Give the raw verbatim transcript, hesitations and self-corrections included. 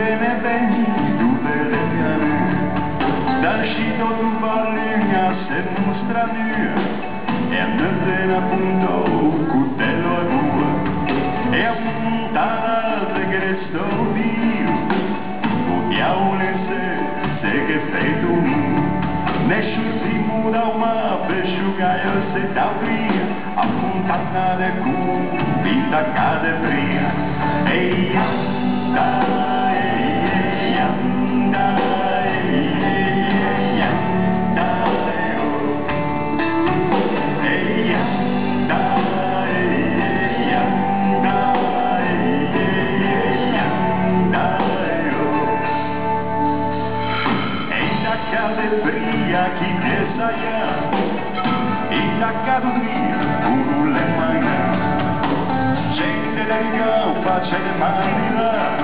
bene bene, tu belle piane, dal scito tu parli a se mostra nu, e a me appunto cutello a bua, e a puntare al segreto Dio, o diavolo se, se che fai tu, nessuno si muda uma pesciugaio se dà via, a puntata de cu, vita cade fria, e anda, e anda, e anda, e anda, e anda, e anda, e da cade fria chi te saia, e da cade fria un le manca, gente del campo, c'è le mani là,